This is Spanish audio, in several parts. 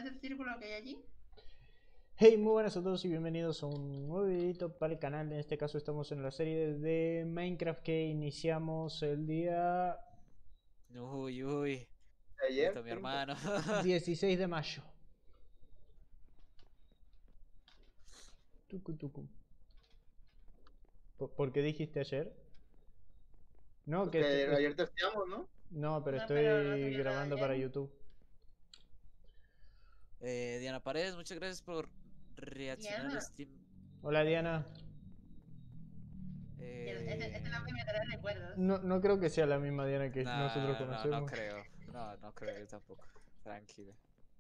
¿Ves el círculo que hay allí? Hey, muy buenas a todos y bienvenidos a un nuevo videito para el canal. En este caso estamos en la serie de Minecraft que iniciamos el día Uy, uy. Ayer, Mi hermano. 16 de mayo. Tucu, tucu. ¿Por qué dijiste ayer? No, porque ayer testeamos, ¿no? No, pero No, estoy pero no subió nada grabando ayer. para YouTube. Diana Paredes, muchas gracias por reaccionar Diana. al stream. Hola Diana. Este nombre me trae recuerdos. No creo que sea la misma Diana que No, nosotros no conocemos. creo. No creo yo tampoco. Tranquilo.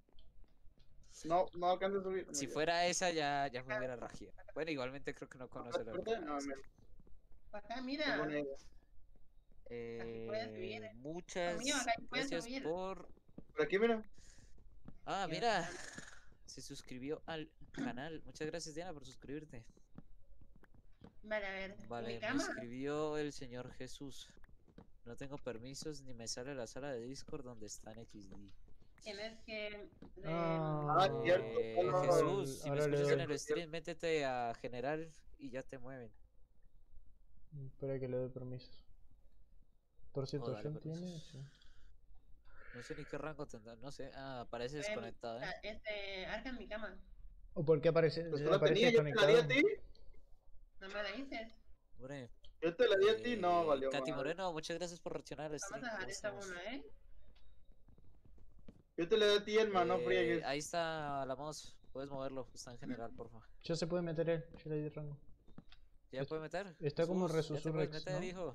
No alcanza a subir. Si fuera esa ya me hubiera rajido. Bueno, igualmente creo que no conoce la No, Acá, tengo mira. una idea. puedes subir. Muchas Amigo, acá puedes gracias subir. por... Por aquí, mira. Ah, Dios, mira. Diana. Se suscribió al canal. Muchas gracias, Diana, por suscribirte. Vale, a ver. Vale, ¿Mi me cama? escribió el señor Jesús. No tengo permisos ni me sale la sala de Discord donde está en XD. Tienes que... Cierto. Jesús, si me ahora le escuchas en doy. el stream, métete a general y ya te mueven. Espera que le doy permisos. Por cierto, Dale ¿John tiene? permisos. Sí. No sé ni qué rango tendrá, no sé. Ah, parece desconectado, Arca en mi cama. ¿O por qué aparece, Pues tú la aparece tenías, yo te la di a desconectado? ti. No me la dices. Hombre, Yo te la di a ti, no, valió Katy madre. Moreno, muchas gracias por reaccionar al Vamos stream. a ¿Cómo dejar esta estamos? uno, ¿eh? Yo te la di a ti, hermano, no friegues. Ahí está la mouse, puedes moverlo, está en general, porfa. Ya se puede meter él, yo le di rango. ¿Ya puede meter? Está como Jesús, ya te puedes Resusurrex, meter, ¿no? hijo.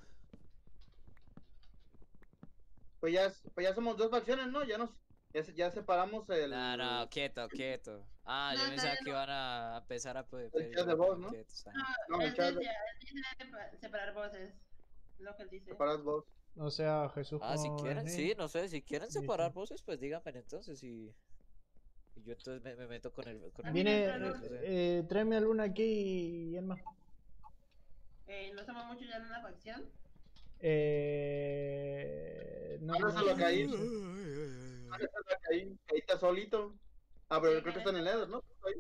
Pues ya somos dos facciones, ¿no? Ya separamos el... No, quieto. Ah, No, yo pensaba todavía que no. iban a empezar a poder El chat de voz, ¿no? No, el chat de... Separar voces. Lo que él dice. Separas vos. O sea, Jesús Ah, si con quieren, Snake. sí, no sé, si quieren Listo. separar voces, pues díganme entonces y yo entonces me meto con el... Viene, claro. tráeme a Luna aquí y él más. No somos muchos ya en una facción. No, Mándaselo a Caín. Ahí está solito. Ah, pero creo que está en el Nether, ¿no? Ahí.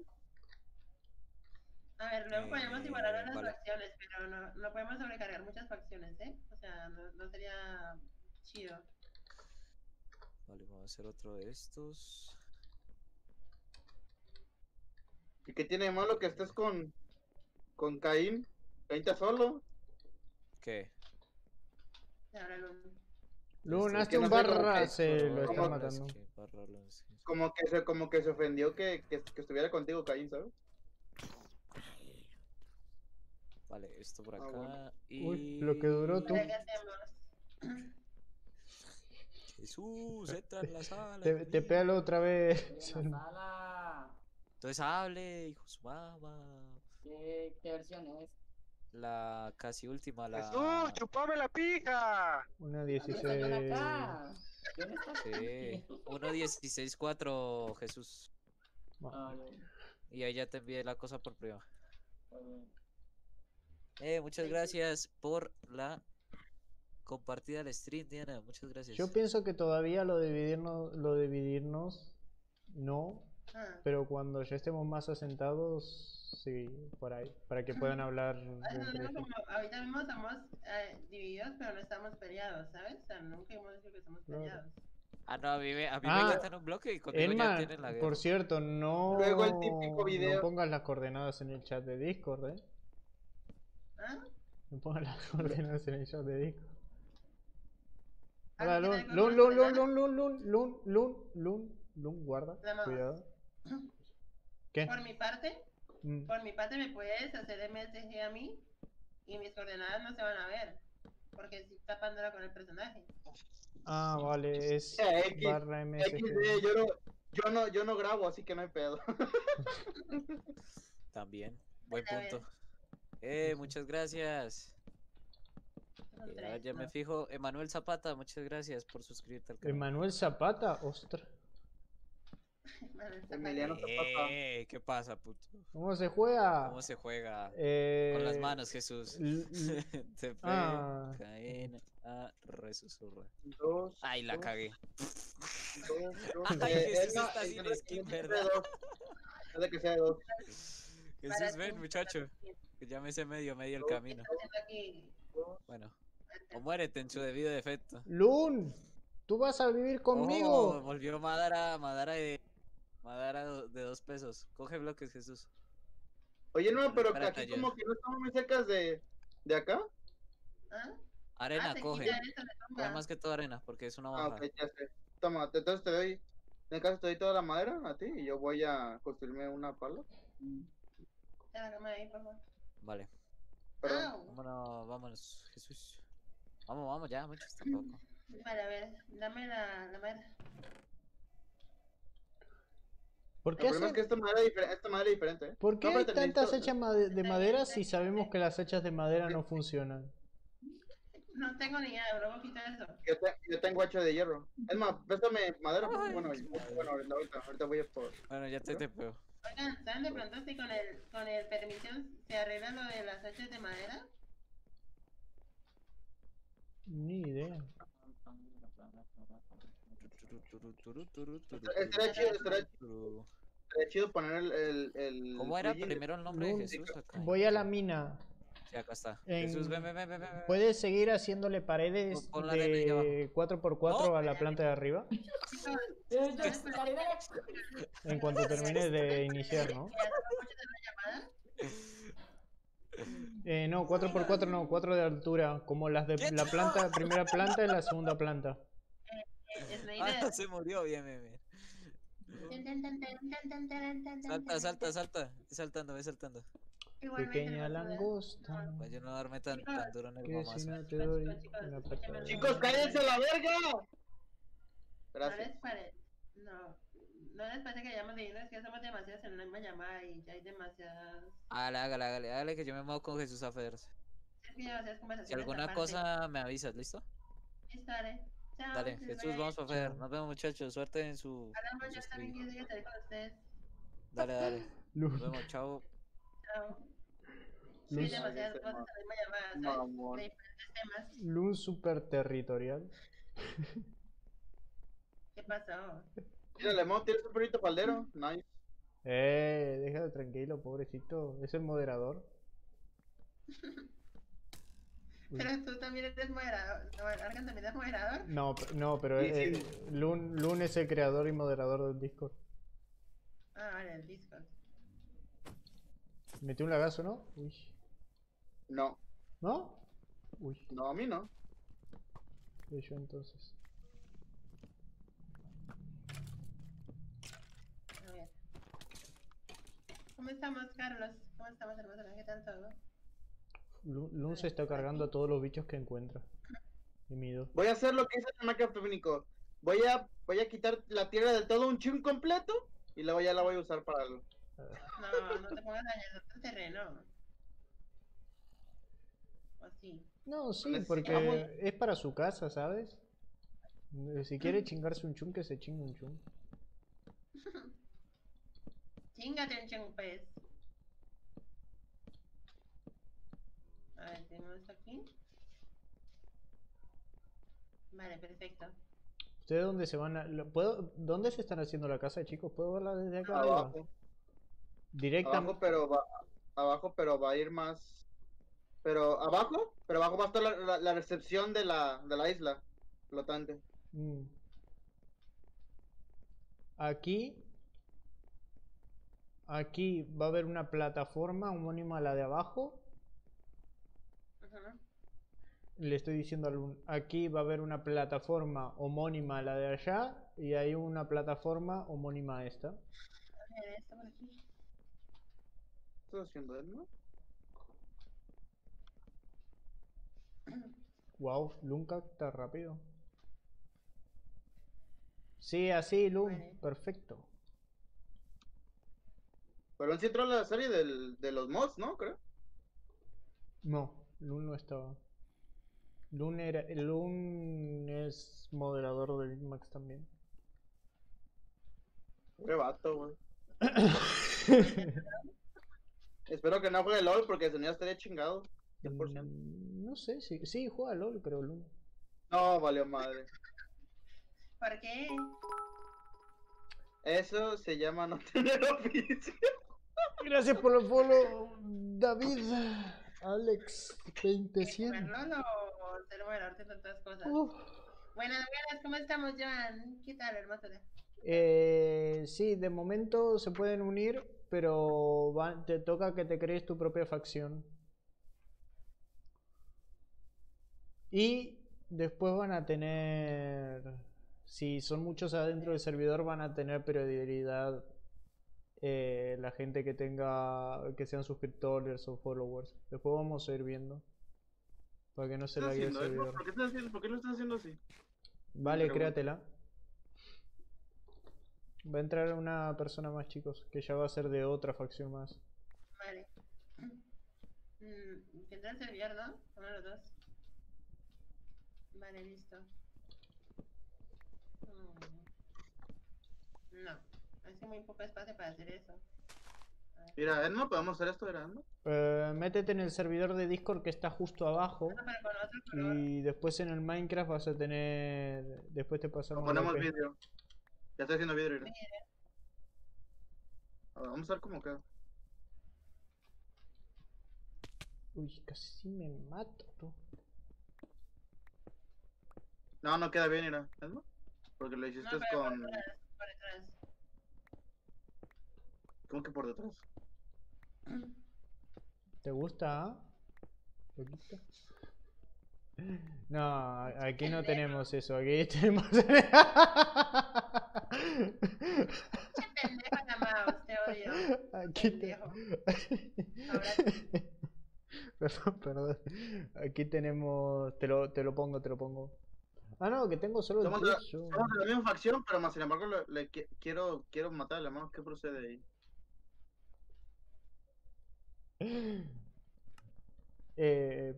A ver, luego podemos igualar a las vale. facciones, pero no podemos sobrecargar muchas facciones, ¿eh? O sea, no sería chido. Vale, vamos a hacer otro de estos. ¿Y qué tiene de malo que estés con Caín? Caín está solo. ¿Qué? Ahora no. Luna, hazte que un no sé cómo barra, que- se lo están cómo- matando. Como que se ofendió que estuviera contigo, Caín, ¿sabes? Vale, esto por acá bueno. y... Uy, lo que duró tú. ¿Qué hacemos? Jesús, entra en la sala. Te pégalo otra vez. Sala. Entonces hable, hijo de su mamá. ¿Qué versión es? La casi última, la... ¡Jesús, chupame la pija! Una ¿Dónde salió 16. de acá? ¿Dónde está? Sí, 1.16.4, Jesús. Ah, bien, Y ahí ya te envié la cosa por privado. bien. Muchas gracias por la compartida al stream, Diana. Muchas gracias. Yo pienso que todavía lo de dividirnos, no, Ah, pero cuando ya estemos más asentados, sí, por ahí, para que puedan hablar entre ellos. ahorita mismo estamos divididos, pero no estamos peleados, ¿sabes? O sea, nunca hemos dicho que estamos Claro. peleados. Ah, no, a mí me Ah, encantan un bloque y contigo ya Elman, tienen la guerra. por cierto, no, Luego el típico video. no pongas las coordenadas en el chat de Discord, ¿Ah? No pongas las coordenadas en el chat de Discord. Ah, Hola, ¿no Lun, tiene Lun, coordenadas? Lun, guarda, La mouse. cuidado. ¿Qué? Por mi parte Mm, me puedes hacer MSG a mí y mis coordenadas no se van a ver. Porque estoy tapándola con el personaje. Ah, vale, es X, barra MSG. XD, yo no grabo, así que no hay pedo. También, buen A ver. punto. Muchas gracias. Son A ver, tres, ya me ¿no? fijo. Emanuel Zapata, muchas gracias por suscribirte al canal. Emanuel Zapata, ostras. Emiliano Zapata. ¿Qué pasa, puto? ¿Cómo se juega? ¿Cómo se juega? Eh, Con las manos, Jesús. TP, Ah. Caín, A, resusurra. 2. Ay, la cagué. 2. Ay, Jesús está sin skin, ¿verdad? Es de que sea de 2. Jesús, ven, muchacho. Que ya me sé medio el camino. Aquí. Bueno, o muérete en su debido defecto. Lun, ¿tú vas a vivir Oh, conmigo? volvió Madara de 2 pesos. Coge bloques, Jesús. Oye, no, pero que Espérate, aquí yo. como que no estamos muy cerca de acá. ¿Ah? Arena, se coge. quita eso, le Coge tumba. más que todo arena, porque es una Ah, baja. ok, ya sé. Toma, entonces te doy. En el caso te doy toda la madera a ti y yo voy a construirme una pala. Ya la cama ahí, por favor. Vale. Perdón. Au. Vámonos, Jesús. Vamos, ya, muchos tampoco. Vale, a ver, dame la madera. ¿Por El qué, problema es que esta madera es diferente, ¿eh? ¿por qué No, hay espérate, tantas necesito- hachas de madera si sabemos que las hachas de madera no funcionan? No tengo ni idea, luego quita eso. Yo tengo hacha de hierro. Es más, préstame madera. Ay, Bueno, madre. bueno, ahorita voy a por. Bueno, ya te tepeo. Oigan, ¿saben de pronto si con el permisión se arregla lo de las hachas de madera? Ni idea. Estaría chido poner el ¿Cómo era plugin. primero el nombre de Lun, Jesús acá? Voy a la mina. Sí, acá está. En- Jesús, ven. ¿Puedes seguir haciéndole paredes Pon la arena ahí abajo. de 4x4 a la planta de arriba? Chicos, En cuanto termines de iniciar, ¿no? ¿que hacemos mucho de la llamada? No, 4x4 no, 4 de altura, como las de la planta, primera planta y la segunda planta. Es la Ah, idea. no, se murió, bien. Salta. Ve saltando. Igualmente Pequeña no pasa nada. langosta, Para yo no darme tan duro en el que si mamazo. no te doy Chicos, una escúchame. patada. Chicos, cállense la verga. No Gracias. les parece. No les parece que hayamos leído, es que somos demasiadas en la misma llamada y ya hay demasiadas. Hágale, que yo me muevo con Jesús a Federse. Es que ya Si conversaciones alguna aparte. cosa me avisas, ¿listo? Listo, dale. Chao. Dale, que Jesús, vaya vamos bien. para Feder. Nos vemos, muchachos. Suerte en su. Hablamos, en yo su también stream. quiero estar con ustedes. Dale. Nos Luz, vemos, chao. Chao. Sí, Luz, demasiadas cosas en la misma llamada, ¿sabes? Mamón. De diferentes temas. luz super territorial. ¿Qué pasó? Mira, Lemón, tienes un perrito faldero. Nice. Déjalo tranquilo, pobrecito. Es el moderador. Uy. Pero tú también eres moderador. No, Argan también es moderador. No, pero Sí, Lun es el creador y moderador del Discord. Ah, vale, el Discord. ¿Metió un lagazo, no? Uy. No, ¿No? Uy, no, a mí no. de yo entonces. A ver. ¿Cómo estamos, Carlos? ¿Cómo estamos, hermosa? ¿Qué tal todo? Lun se está cargando a todos los bichos que encuentra. Y mido. Voy a hacer lo que hice en el Minecraft Féminico. Voy a quitar la tierra del todo un chun completo y luego ya la voy a usar para algo. No te pongas a dañar el terreno. O así. No, sí, Necesitamos- porque es para su casa, ¿sabes? Si quiere chingarse un chun, que se chingue un chun. Chingate un chungpez. A ver, tenemos esto aquí. Vale, perfecto. ¿Ustedes dónde se van a...? ¿Dónde se están haciendo la casa, chicos? ¿Puedo verla desde acá arriba? Abajo, Directamente. abajo, pero va a ir más. Pero abajo va a estar la recepción de la isla flotante. Aquí va a haber una plataforma homónima a la de abajo. Ajá. Le estoy diciendo aquí va a haber una plataforma homónima a la de allá y hay una plataforma homónima a esta. A ver, esto por aquí. ¿Qué estás haciendo, no? Wow, Lunka está rápido. Sí, así, Lun, Vale. perfecto. Pero él sí entró a la serie de los mods, ¿no? Creo. No, Lun no estaba. Lun es moderador de Big Max también. Qué vato, güey. Espero que no juegue LOL porque si no ya estaría chingado. 100%. No sé, sí juega LOL, pero LOL. No, valió madre. ¿Por qué? Eso se llama no tener oficio. Gracias por el follow, David. Alex, ¿Jugar 20-100. LOL o ser moderador de tantas cosas? Uf. Buenas, ¿cómo estamos, Joan? ¿Qué tal, hermosura? Sí, de momento se pueden unir, pero te toca que te crees tu propia facción. Y después van a tener, si son muchos adentro del servidor, van a tener prioridad la gente que sean suscriptores o followers. Después vamos a ir viendo. Para que no se ¿Qué estás lague el haciendo, Edmo? servidor. ¿Por qué lo estás haciendo así? Vale, Pregunta. créatela. Va a entrar una persona más, chicos, que ya va a ser de otra facción más. Vale. Tendrá el servidor, ¿no? Uno de los dos. Vale, listo. No. Hace muy poco espacio para hacer eso. Mira, Edmo, podemos hacer esto, ¿verdad? Métete en el servidor de Discord que está justo abajo. No, pero con otro color. Y después en el Minecraft vas a tener. Después te pasamos la Ponemos IP. vídeo. Ya estoy haciendo vídeo, mira. A ver, vamos a ver cómo queda. Uy, casi me mato, tú. No, no queda bien, mira. ¿Edmo? Porque lo No, hiciste pero por con... detrás, por detrás. ¿Cómo que por detrás? ¿Te gusta? ¿Ah? ¿Loquito? No, aquí no tenemos eso. Aquí tenemos. Che pendejo la mouse, te odio. Aquí Pendejo. Ahora Perdón. Aquí tenemos. Te lo pongo. Ah, no, que tengo solo el Somos Twitch. yo. de la misma facción, pero más sin embargo quiero matar al hermano. ¿Qué procede ahí? Eh,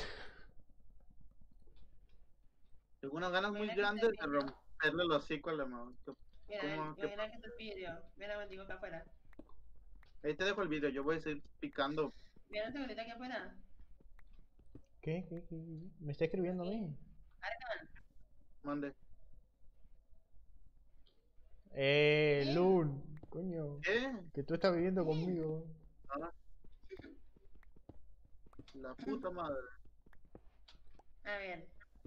Tengo unas ganas muy Mira que grandes de está bien, ¿no? romperle el hocico al hermano. mira, ¿Qué- mira que esto es vidrio. Mira, me digo acá afuera. Ahí te dejo el video, yo voy a seguir picando. Mira tu bolita aquí afuera. ¿Qué? ¿Me está escribiendo a mí? Arcan. Mande. Lun, coño. ¿Qué? Que tú estás viviendo conmigo. La puta madre. A ver.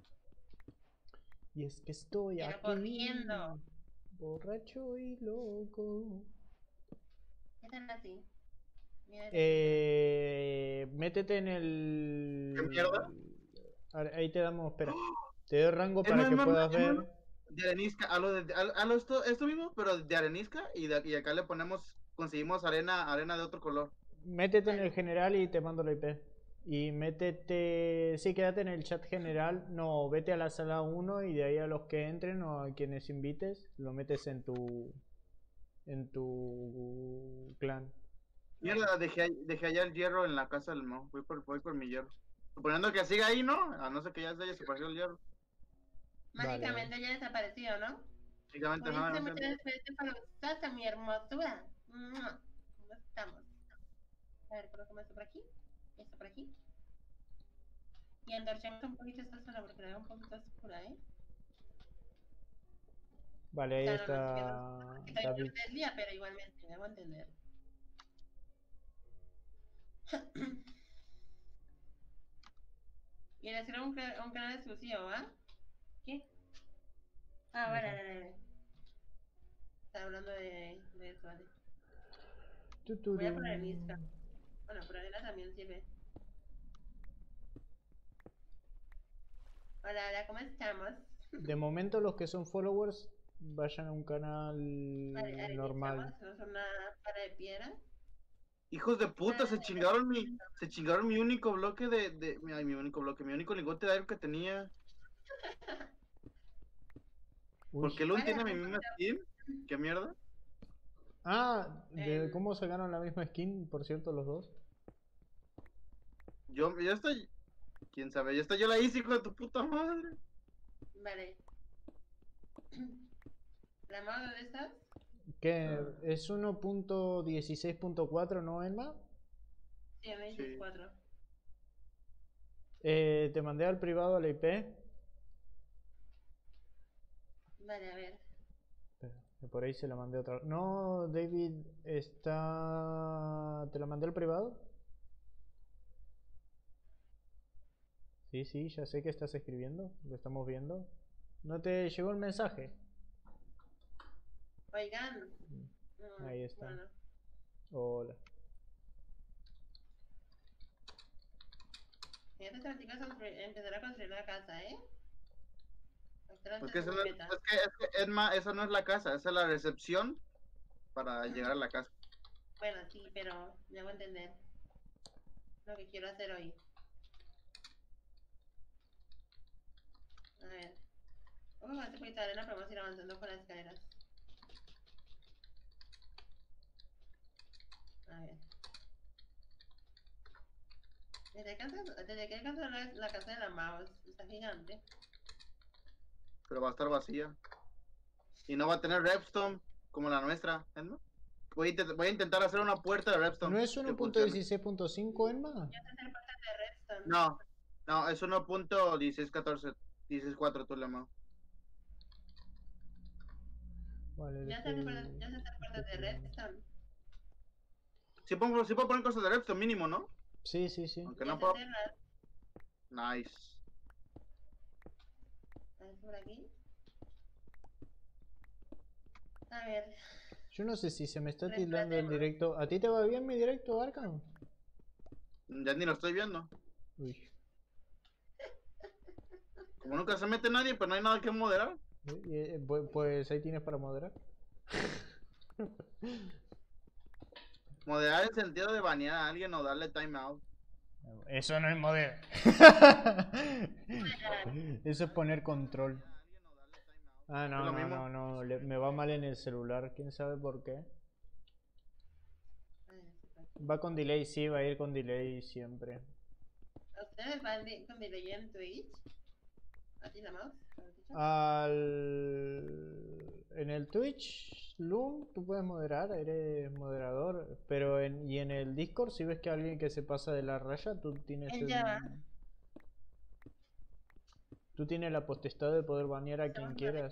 Y es que estoy Pero aquí. corriendo. Borracho y loco. ¿Qué tal así? Mira, Métete en el. ¿Qué mierda? Ahí te damos, espera. Te doy rango para que Hermano, puedas hermano, ver. De arenisca, esto mismo, pero de arenisca y acá le conseguimos arena de otro color. Métete en el general y te mando la IP. Y métete. Sí, quédate en el chat general. No, vete a la sala 1 y de ahí a los que entren o a quienes invites, lo metes en tu. En tu clan. Mierda, dejé allá el hierro en la casa del hermano. Voy por mi hierro. Suponiendo que siga ahí, ¿no? A no ser que ya se haya desaparecido el hierro. mágicamente ya desapareció, ¿no? Básicamente nada. Muchas gracias por usarse, mi hermosura. ¿Cómo estamos? A ver, coloquemos esto por aquí. Y esto por aquí. Y endorchemos un poquito esta zona porque la veo un poquito oscura, ¿eh? Vale, ahí O sea, está no, estoy David. durante el día, pero igualmente, debo entender. Y les quiero un canal exclusivo, ¿ah? ¿Qué? Ah, vale. Estaba hablando de eso, vale. Voy a poner lista. Bueno, por arena también sirve. Hola, ¿cómo estamos? De momento los que son followers vayan a un canal Vale, normal. ¿hacemos una para de piedra? Hijos de puta, se chingaron mi único bloque mi único lingote de aire que tenía. Uy. ¿Por qué Lun Vale, tiene mi vale. misma skin? ¿Qué mierda? ¿De cómo sacaron la misma skin, por cierto, los dos? Yo estoy. ¿Quién sabe? Yo la hice, hijo de tu puta madre. Vale. ¿La mano dónde estás? ¿Qué? ¿Es 1.16.4, no, Emma? Sí, en 24. Te mandé al privado a la IP. Vale, a ver. Espera, que por ahí se la mandé otra vez. No, David, está... ¿Te la mandé al privado? Sí, sí, ya sé que estás escribiendo. Lo estamos viendo. ¿No te llegó el mensaje? Oigan. Ahí está. Bueno, Hola. fíjate que las chicas empezar a construir la casa, ¿eh? Porque eso no es que Edma, esa no es la casa, esa es la recepción para llegar a la casa. Bueno, sí, pero me hago entender lo que quiero hacer hoy. A ver. Vamos a hacer un poquito de arena, pero vamos a ir avanzando con las escaleras. A ver. Desde que alcanzó la casa de la mouse, está gigante. Pero va a estar vacía. Y no va a tener redstone como la nuestra, Edma. Voy a intentar hacer una puerta de redstone. ¿No es que funcione. 1.16.5, Emma? Ya se hacer puertas de redstone. No, es 1.1614, 16.4 tú le llamas. Vale, Ya se hacer puertas de redstone. Sí puedo poner cosas de redstone mínimo, ¿no? Sí, sí, sí. Aunque Ya no sé puedo. hacerlas. Nice. A ver, por aquí. A ver. Yo no sé si se me está Reemplacemos. tildando el directo. ¿A ti te va bien mi directo, Arkham? Ya ni lo estoy viendo. Uy. Como nunca se mete nadie, pues no hay nada que moderar. Pues ahí tienes para moderar. Moderar en sentido de banear a alguien o darle timeout. Eso no es moderar. Eso es poner control. Ah, no, Es lo no, mismo. no, me va mal en el celular. ¿Quién sabe por qué? Va con delay, sí, va a ir con delay siempre. ¿Ustedes van con delay en Twitch? ¿A ti la mouse? En el Twitch, Loom, tú puedes moderar, eres moderador, pero y en el Discord, si ves que alguien que se pasa de la raya, tú tienes la potestad de poder banear a quien quieras.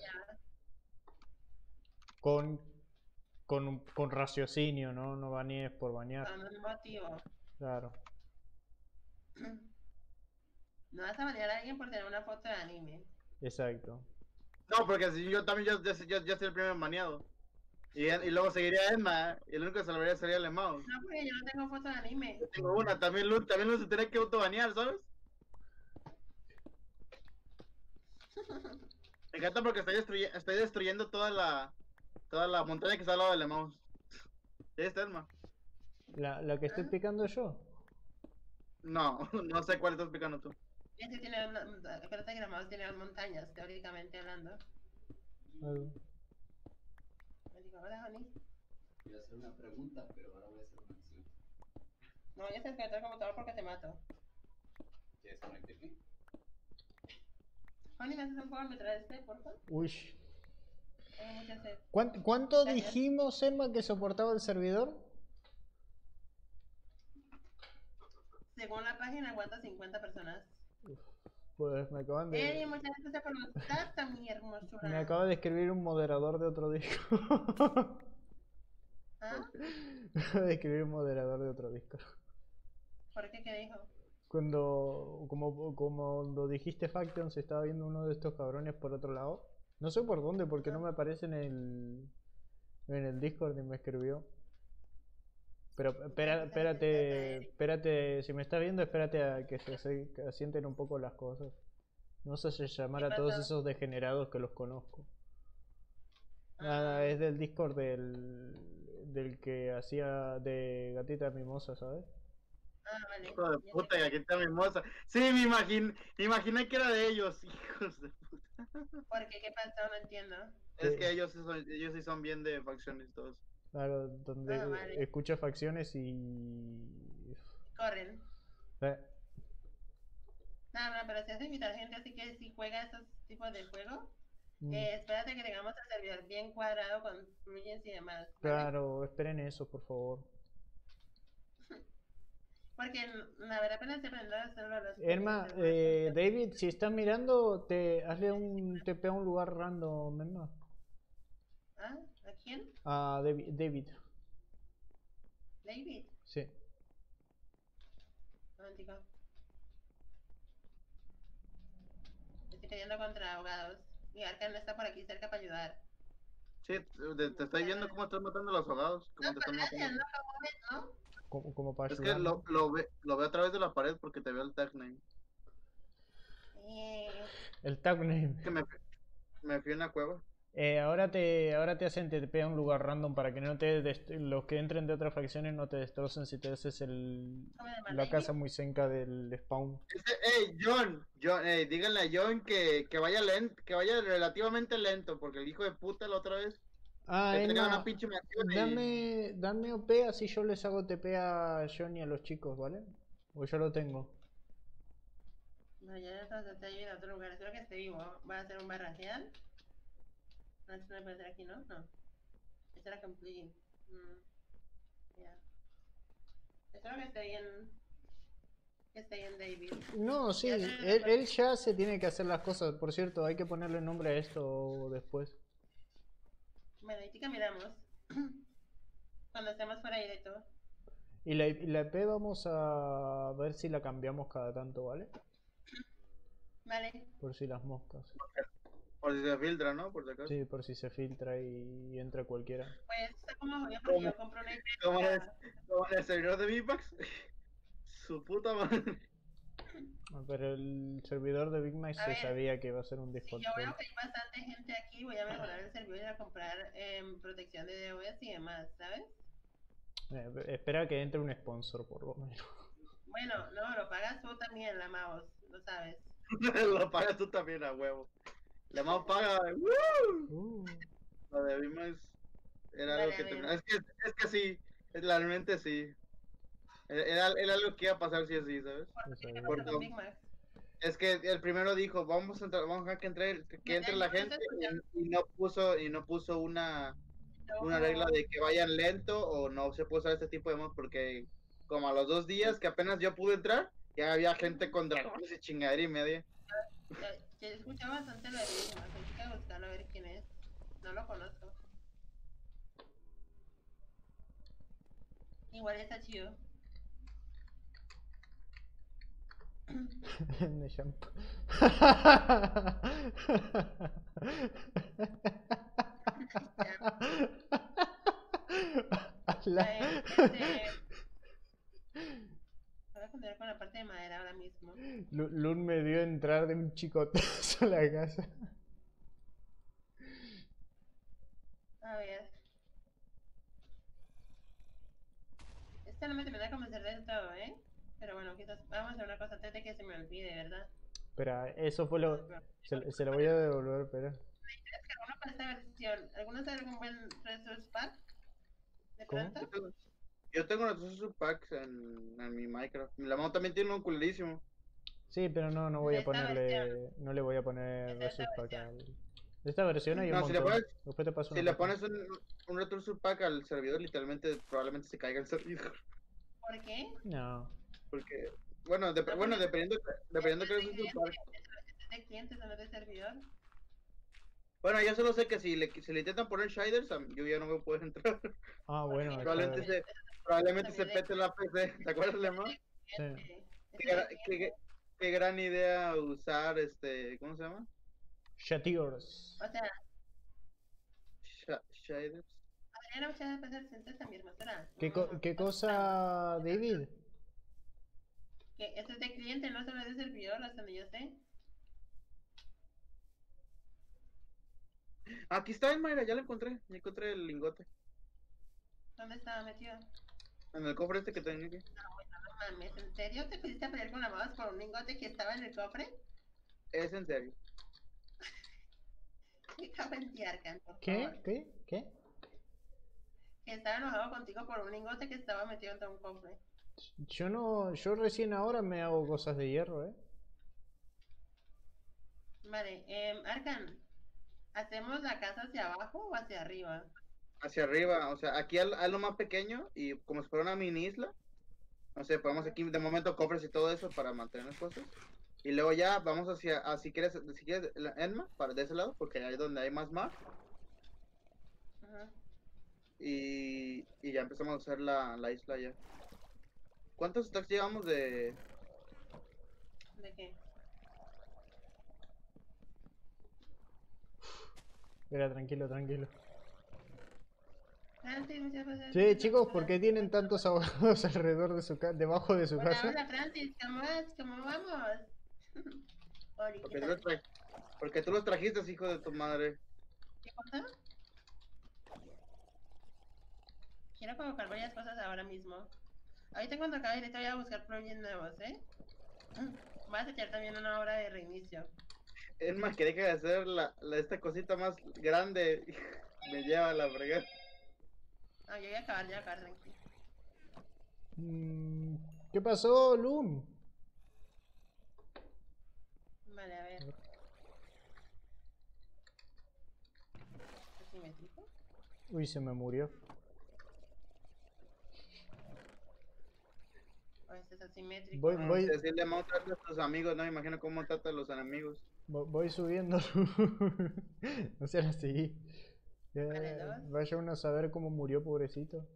Con raciocinio, ¿no? No banees por banear. Con un motivo. Claro. No vas a banear a alguien por tener una foto de anime. Exacto. No, porque si yo también ya soy el primero baneado. Y luego seguiría Emma, y el único que salvaría sería el mouse. No, porque yo no tengo foto de anime. Yo tengo una, también Luz se tiene que autobanear, ¿sabes? Me encanta porque estoy destruyendo toda la montaña que está al lado del mouse. ¿Sí está, Emma? ¿La que estoy picando yo? No, no sé cuál estás picando tú. Este tiene acuérdate que la mouse tiene montañas, teóricamente hablando. Algo. Me digo, hola, Honey. Voy a hacer una pregunta, pero ahora voy a hacer una acción. No vayas a desconectar el computador porque te mato. ¿Quieres conectarme? Honey, ¿me haces un favor? ¿Me traes por favor? Uy. Tengo mucha sed. ¿Cuánto Gracias. dijimos, Emma, que soportaba el servidor? Según la página, aguanta 50 personas. Pues me acaban de... Muchas gracias por los datos, mi hermosura. Me acaba de escribir un moderador de otro disco. ¿Ah? Me acaba de escribir un moderador de otro disco. ¿Por qué? ¿Qué dijo? Como lo dijiste, Faction, se estaba viendo uno de estos cabrones por otro lado. No sé por dónde, porque no me aparece en el Discord ni me escribió. Pero espérate, si me estás viendo, espérate a que se asienten un poco las cosas. No se hace llamar a todos esos degenerados que los conozco. Nada, es del Discord del que hacía de Gatita Mimosa, ¿sabes? Ah, vale. Hijo de puta, y aquí está mi moza. Sí, me imaginé que era de ellos, hijos de puta. ¿Por qué? ¿Qué pasó? No entiendo. Es que ellos sí son bien de facciones todos. Claro, donde vale. escucha facciones y... Corren. Eh, No, pero si hace invitar gente así que si juega esos tipos de juegos. Espérate que tengamos el servidor bien cuadrado con plugins y demás. ¿vale? Claro, esperen eso, por favor. Porque la verdad apenas se aprendió a hacerlo los Emma, plugins, es bastante- David, si estás mirando, hazle un TP a un lugar random, Emma. ¿Ah? ¿A quién? A David, David. sí. Un momentico. Estoy peleando contra abogados. Y Arkan está por aquí cerca para ayudar. Sí, te estoy viendo cómo estás matando a los ahogados. Cómo No, te pues están gracias, matando. no, como ves, ¿no? Como para Es que ayudar. lo veo a través de la pared porque te veo el tag name. El tag name. Que me fui a una cueva. Ahora te hacen TP a un lugar random para que no los que entren de otras facciones no te destrocen si te haces la casa muy cerca del spawn. Ey, John, díganle a John que vaya lento, que vaya relativamente lento, porque el hijo de puta la otra vez Ah, que tenía una Emma, pinche mansión y dame OP así yo les hago TP a John y a los chicos, ¿vale? O yo lo tengo. No, ya entonces te ayuda a otro lugar. Espero que esté vivo. ¿Va a ser un barrajeal? No, esto no puede ser aquí, ¿no? No. Esto era complete. Ya. Espero que esté bien. Que esté bien, David. No, sí, Ya sé- él ya se tiene que hacer las cosas. Por cierto, hay que ponerle nombre a esto después. Bueno, ahí sí que miramos. Cuando estemos fuera directo. Y la EP vamos a ver si la cambiamos cada tanto, ¿vale? Vale. Por si las moscas. por si se filtra, ¿no? Por si acaso. Sí, por si se filtra y entra cualquiera. Pues está como jodido porque yo compro una IP. ¿Cómo es? ¿Cómo en el servidor de Vipax? Su puta madre. Pero el servidor de Big Mac A se ver, sabía que iba a ser un Si Discord yo troll. veo que hay bastante gente aquí, voy a mejorar el servidor y a comprar protección de DOS y demás, ¿sabes? Espera que entre un sponsor por lo menos. Bueno, no, lo pagas tú también, la mouse, lo sabes. Lo pagas tú también a huevo. La más paga. ¡Woo! La de Vimax era algo Vale, que a tenía. ver. Es que sí. Realmente sí. Era algo que iba a pasar sí o sí, ¿sabes? ¿Qué pasa Porque con Big Mac? es que el primero dijo, vamos a dejar que entre la gente y no puso una regla de que vayan lento o no se puede usar este tipo de mods porque como a los 2 días que apenas yo pude entrar, ya había gente con dragones y chingadera y media. Ya he escuchado bastante lo de Big Mac, hay que buscarlo a ver quién es. No lo conozco. Igual está chido. De shampoo. Voy a continuar con la parte de madera ahora mismo. Lun me dio entrar de un chicotazo a la casa. A ver. Esta no me termina de convencer del todo, ¿eh? Pero bueno, quizás vamos a hacer una cosa antes de que se me olvide, ¿verdad? Espera, eso fue lo... Se lo voy a devolver, espera. ¿Alguno para esta versión? ¿Alguno sabe algún buen resource pack? ¿De ¿Cómo? pronto? Yo tengo los packs en mi Minecraft. La mano también tiene un culerísimo. Sí, pero no voy De a esta ponerle... No le voy a poner De esta resource pack versión. De esta versión hay un No, si le montón. pones- Después te paso Si una le foto. pones un return pack al servidor, literalmente probablemente se caiga el servidor. ¿Por qué? No. Porque, bueno, dependiendo que es un pack. ¿Es de clientes o no de servidor? Bueno, yo solo sé que si le intentan poner shaders, yo ya no me puedo entrar. Ah, bueno, Probablemente ya... probablemente se pete la PC. ¿Te acuerdas, Lema? Sí. Qué gran idea usar ¿cómo se llama? Shatiors. O sea, Shaders. Adriana, muchas veces presentes a mi hermosura. ¿Qué cosa, David? Que esto es de cliente, no solo es de servidor, hasta donde yo sé. Aquí está, Mayra, ya lo encontré. Ya encontré el lingote. ¿Dónde estaba metido? En el cofre que tenía aquí. No mames, ¿en serio te pusiste a pelear con la mouse por un lingote que estaba en el cofre? Es en serio. Me cago en ti, Arkan, por ¿Qué? favor. ¿Qué? ¿Qué? Que estaba enojado contigo por un lingote que estaba metido entre un cofre. Yo recién ahora me hago cosas de hierro, Vale, Arkan, ¿Hacemos la casa hacia abajo o hacia arriba? Hacia arriba, o sea, aquí a lo más pequeño y como si fuera una mini isla. No sé, ponemos aquí de momento cofres y todo eso para mantener las cosas. Y luego ya vamos hacia, si quieres Enma, para de ese lado, porque ahí es donde hay más mar. Ajá. Y ya empezamos a hacer la isla ya. ¿Cuántos stacks llevamos de...? ¿De qué? Mira, tranquilo, tranquilo. Francis, muchas gracias. Sí, chicos, ¿por qué tienen tantos abogados alrededor de su debajo de su Hola, casa? hola, Francis, ¿cómo vas? ¿Cómo vamos? Oli, Porque ¿qué tú, tal? porque tú los trajiste, hijo de tu madre. ¿Qué pasa? Quiero colocar varias cosas ahora mismo. Ahorita cuando acabe te voy a buscar plugins nuevos, ¿eh? Voy a setear también una hora de reinicio. Enma, que deje de hacer esta cosita más grande. Me lleva a la fregada. Ah, yo voy a acabar, tranquilo. ¿Qué pasó, Loom? Vale, a ver. ¿Es simétrico? Uy, se me murió. ¿O este es asimétrico? Voy Decirle, vamos a tratar a tus amigos, no me imagino cómo trata a los enemigos. voy subiendo. No se la seguí. Vale, dos. Vaya uno a saber cómo murió, pobrecito.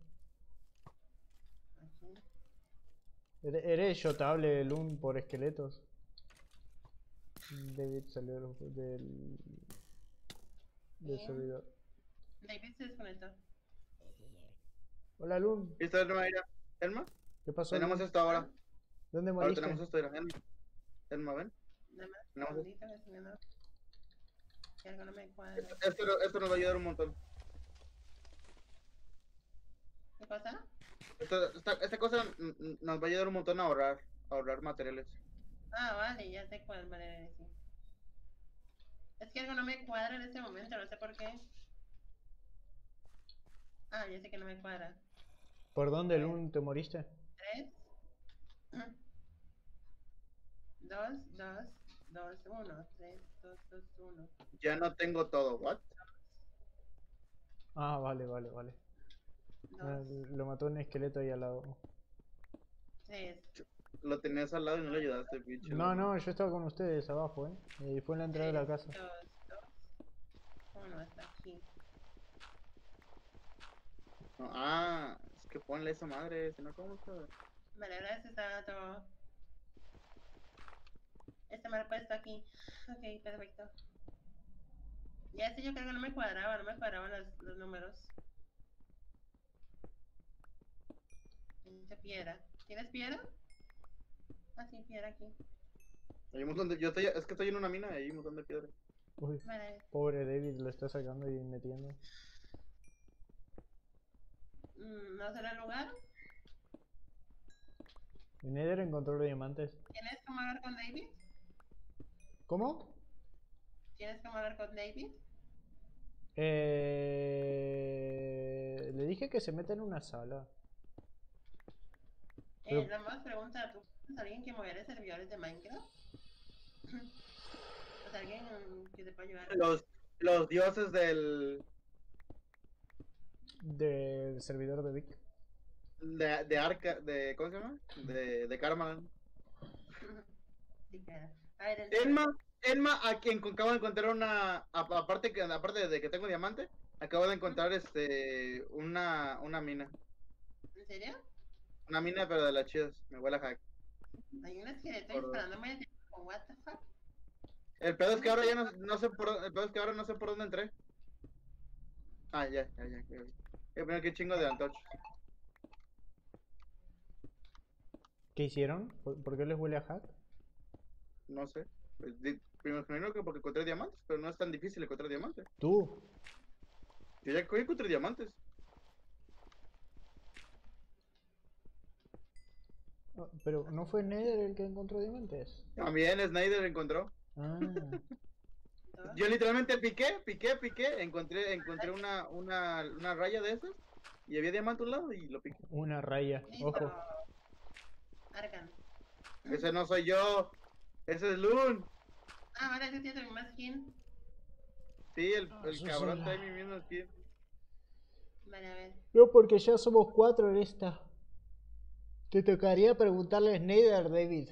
Aquí. Eres shotable, Loom, por esqueletos. David salió del Sí. servidor. David se desconectó. Hola, Loom. ¿Viste, Enma? Mira, Enma, ¿Qué pasó, tenemos Loom? esto ahora. ¿Dónde Ahora moriste? tenemos esto, mira, Enma, ven. Nada más un Tenemos segundito, que estoy viendo que algo no me cuadra. Esto nos va a ayudar un montón. ¿Qué pasa? Esta cosa nos va a ayudar un montón a ahorrar materiales. Ah, vale, ya sé cuál, vale, sí. Es que algo no me cuadra en este momento, no sé por qué. Ah, ya sé que no me cuadra. ¿Por dónde, Loom, te moriste? 3, 2, 2, 2, 1, 3, 2, 2, 1. Ya no tengo todo, ¿what? Ah, vale. Ah, 2, lo mató un esqueleto ahí al lado. 3. Lo tenías al lado y no le ayudaste, pinche. No, yo estaba con ustedes abajo, y fue en la entrada de la casa. 2, 2, 1, hasta aquí. No, es que ponle esa madre, si no, ¿cómo está? Vale, ahora este está todo. Este me lo he puesto aquí. Ok, perfecto. Ya este yo creo que no me cuadraban los números. Necesito piedra. ¿Tienes piedra? Ah, sí, piedra aquí. Hay un montón es que estoy en una mina y hay un montón de piedra. Uy, Vale. pobre David, lo está sacando y metiendo. ¿No será el lugar? En Nether encontró los diamantes. ¿Tienes cómo hablar con David? ¿Cómo? ¿Tienes cómo hablar con David? Le dije que se meta en una sala. Nada más pregunta, ¿tú conoces a alguien que moviera servidores de Minecraft? ¿O sea, alguien que te pueda ayudar? Los dioses del servidor de Vic. de Arca, ¿cómo se llama? De Karma. Sí, claro. A ver, Enma, a quien acabo de encontrar aparte de que tengo diamante, acabo de encontrar una mina. ¿En serio? Una mina pero de las chidas, me huele a hack. Hay un esqueleto disparándome con what the fuck. El pedo es que ahora ya no sé el pedo es que ahora no sé por dónde entré. Ah, ya. Mira qué chingo de antorchas. ¿Qué hicieron? ¿Por qué les huele a hack? No sé. Pues, primero que porque encontré diamantes, pero no es tan difícil encontrar diamantes. Tú. Yo ya encontré diamantes. Pero ¿no fue Nether el que encontró diamantes? También Snyder encontró. Ah. Yo literalmente piqué, encontré una raya de esas y había diamante a un lado y lo piqué. Una raya, Listo. ojo. Argan. Ese no soy yo, ese es Loon. Ah, vale, ese tiene tu misma skin. Sí, el Eso cabrón sola. trae mi mismo skin. Vale, a ver. No, porque ya somos 4 en esta. Te tocaría preguntarle a Snyder, David.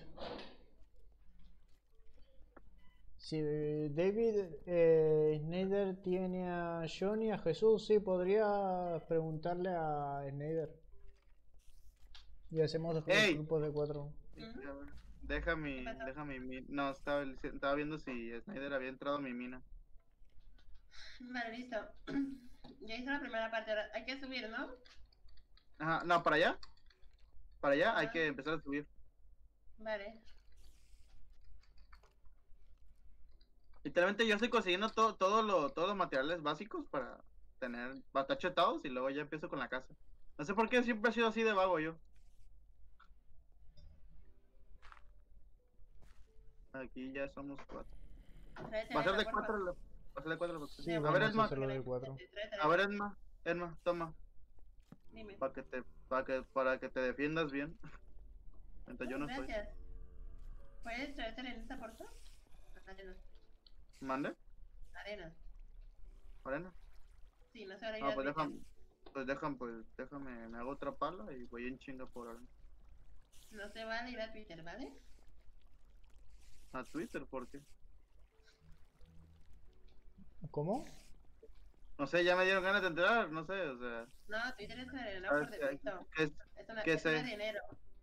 Si David Snyder tiene a John y a Jesús, sí, podría preguntarle a Snyder. Y hacemos después ¡Ey! grupos de 4. Deja mi, ¿Qué pasó? no, estaba viendo si Snyder había entrado a mi mina. Vale, listo. Ya hice la primera parte, ahora hay que subir, ¿no? Ajá, no, para allá. Para allá hay Ajá. que empezar a subir. Vale. Literalmente yo estoy consiguiendo todos los materiales básicos para tener estar chetados y luego ya empiezo con la casa. No sé por qué siempre he sido así de vago yo. Aquí ya somos 4. Tráete Va a ser arena, de porfa. 4 va a ser de 4 Sí, a ver, vamos a Esma, hacerlo de 4. Tráete a ver, arena. Esma, toma, Dime. para que te defiendas bien. Mientras yo no estoy. Gracias. ¿Puedes traerte arenita, porfa? Arena. ¿Mande? Arena. Arena. Sí, no se va a ir Ah, a pues Twitter. déjame, me hago otra pala y voy en chinga por ahora. No se vale ir a Twitter, ¿vale? A Twitter, ¿por qué? ¿Cómo? No sé, ya me dieron ganas de entrar, no sé, o sea. No, Twitter es arena A ver, por defecto. ¿qué, qué Es una sé? dinero.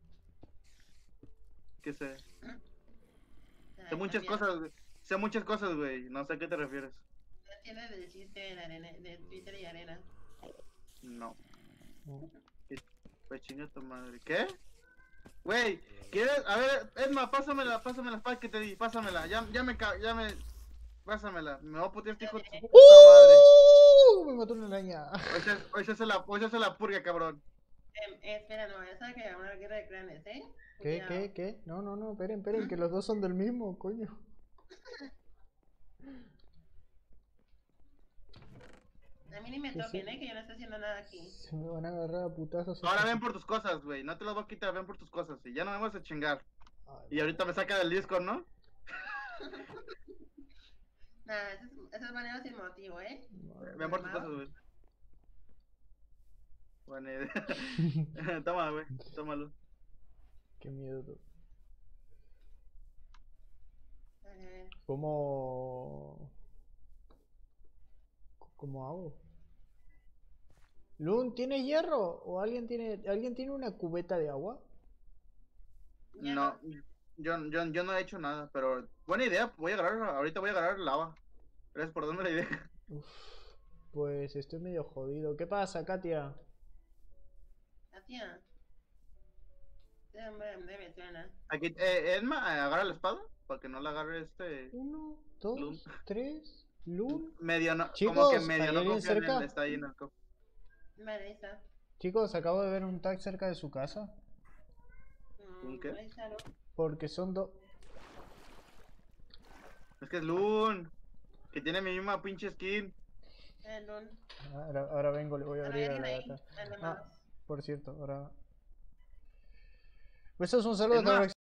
¿Qué sé? Ay, Sé muchas también. cosas, güey. Sé muchas cosas, güey. No sé a qué te refieres. No entiendes del chiste de, la arena, de Twitter y arena. No. No. Pues chinga tu madre. ¿Qué? Güey, ¿quieres? A ver, Edma, pásamela para que te di, pásamela. Ya me. Pásamela. Me voy a putear este hijo de su puta madre. Me mató una araña. Hoy se hace la purga, cabrón. Espera, no, ya sabes que hay una guerra de clanes, ¿eh? ¿Qué? Cuidado. ¿Qué? No, esperen, que los dos son del mismo, coño. A mí ni me ¿Qué toquen, sé? ¿eh? Que yo no estoy haciendo nada aquí. Se me van a agarrar a putazos. Ahora ven por tus cosas, güey. No te las voy a quitar, ven por tus cosas. Y ya no me vamos a chingar. Ay, Y ahorita me saca del Discord, ¿no? Nada, eso es manera sin motivo, ¿eh? madre. Ven por tus cosas, güey. Buena idea. Toma, güey. Tómalo. Qué miedo. A ver. ¿Cómo hago? Lun, ¿tienes hierro? ¿O alguien tiene una cubeta de agua? Ya No, yo no he hecho nada, pero buena idea. Ahorita voy a agarrar lava. Gracias por darme la idea. Uf, pues estoy medio jodido. ¿Qué pasa, Katia? La tía. Ese hombre me suena. Aquí, Edma, agarra la espada. Para que no la agarre 1, Lun. 2, 3. Lun. Medio no, Chicos, como que medio ¿hay no alguien confía en cerca? él, está ahí en el cofre. Vale, ahí está. Chicos, acabo de ver un tag cerca de su casa. ¿Un qué? Ahí está, ¿no? Porque son dos. Es que es Lun, que tiene mi misma pinche skin. Lun. Ahora vengo, le voy a Bueno, abrir hay a la alguien ahí. gata. Nada Ah, más. por cierto, ahora. Pues eso es un saludo Es más, de